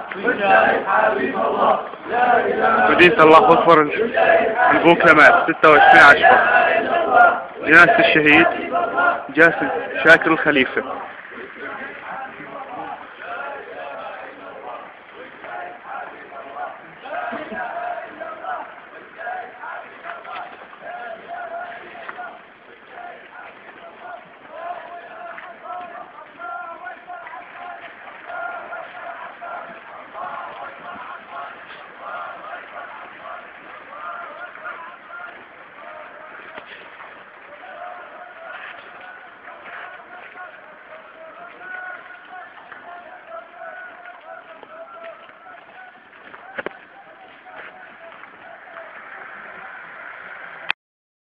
مدينة الله أكبر البوكلمات 26/10. جنازة الشهيد جاسم شاكر الخليفة.